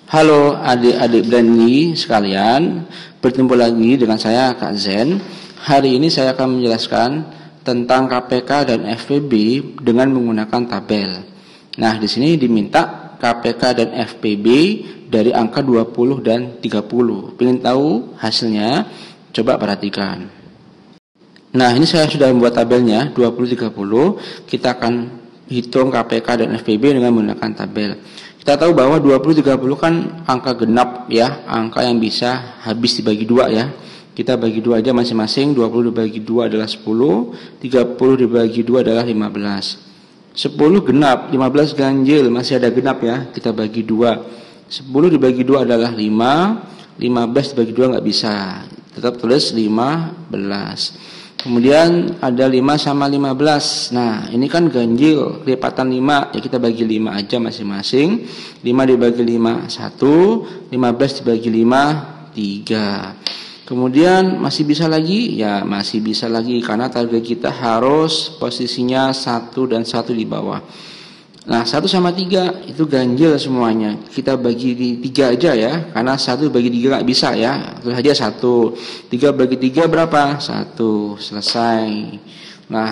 Halo adik-adik Brandly sekalian, bertemu lagi dengan saya Kak Zen. Hari ini saya akan menjelaskan tentang KPK dan FPB dengan menggunakan tabel. Nah, di sini diminta KPK dan FPB dari angka 20 dan 30. Pengen tahu hasilnya? Coba perhatikan. Nah, ini saya sudah membuat tabelnya 20-30. Kita akan hitung KPK dan FPB dengan menggunakan tabel. Kita tahu bahwa 20-30 kan angka genap ya, angka yang bisa habis dibagi 2 ya. Kita bagi 2 aja masing-masing, 20 dibagi 2 adalah 10, 30 dibagi 2 adalah 15. 10 genap, 15 ganjil, masih ada genap ya, kita bagi 2. 10 dibagi 2 adalah 5, 15 dibagi 2 nggak bisa, tetap tulis 15. Kemudian ada 5 sama 15. Nah, ini kan ganjil, kelipatan 5. Ya kita bagi 5 aja masing-masing. 5 dibagi 5, 1. 15 dibagi 5, 3. Kemudian masih bisa lagi? Ya, masih bisa lagi. Karena target kita harus posisinya 1 dan 1 di bawah. Nah, 1 sama 3 itu ganjil semuanya. Kita bagi 3 aja ya. Karena 1 bagi 3 nggak bisa ya. Terus aja 1. 3 bagi 3 berapa? 1. Selesai. Nah,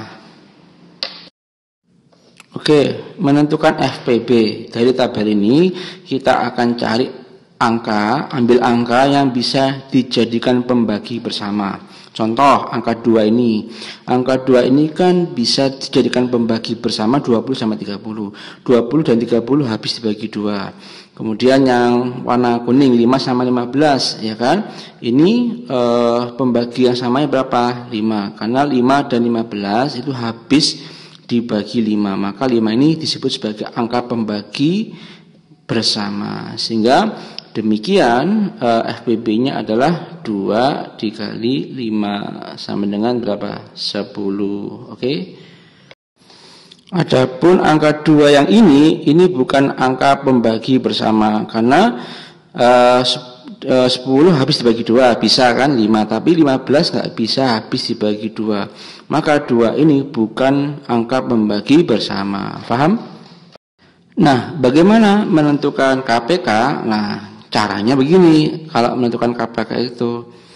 oke. Menentukan FPB. Dari tabel ini kita akan cari angka. Ambil angka yang bisa dijadikan pembagi bersama. Contoh angka 2 ini. Angka 2 ini kan bisa dijadikan pembagi bersama 20 sama 30. 20 dan 30 habis dibagi 2. Kemudian yang warna kuning 5 sama 15 ya kan. Ini pembagi yang samanya berapa? 5. Karena 5 dan 15 itu habis dibagi 5. Maka 5 ini disebut sebagai angka pembagi bersama. Sehingga demikian FPB-nya adalah 2 dikali 5 sama dengan berapa? 10. Oke. Adapun angka 2 yang ini bukan angka pembagi bersama karena 10 habis dibagi 2 bisa kan 5, tapi 15 nggak bisa habis dibagi 2. Maka 2 ini bukan angka pembagi bersama. Paham? Nah, bagaimana menentukan KPK? Nah, caranya begini. Kalau menentukan KPK itu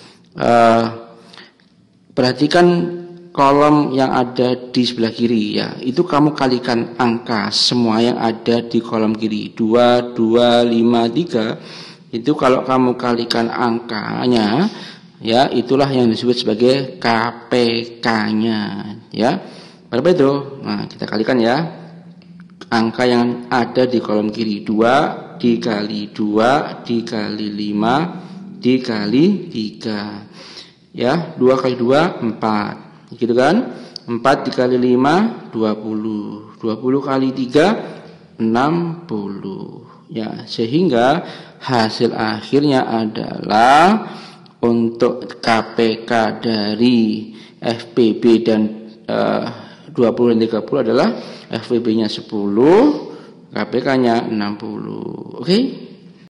perhatikan kolom yang ada di sebelah kiri ya. Itu kamu kalikan angka semua yang ada di kolom kiri. 2, 2, 5, 3. Itu kalau kamu kalikan angkanya ya, itulah yang disebut sebagai KPK-nya ya. Berapa itu? Nah, kita kalikan ya. Angka yang ada di kolom kiri 2 dikali 2 dikali 5 dikali 3 ya, 2 kali 2 4 gitu kan. 4 dikali 5 20, 20 kali 3 60 ya, sehingga hasil akhirnya adalah untuk KPK dari FPB dan 20 dan 30 adalah FPB-nya 10, KPK-nya 60. Oke?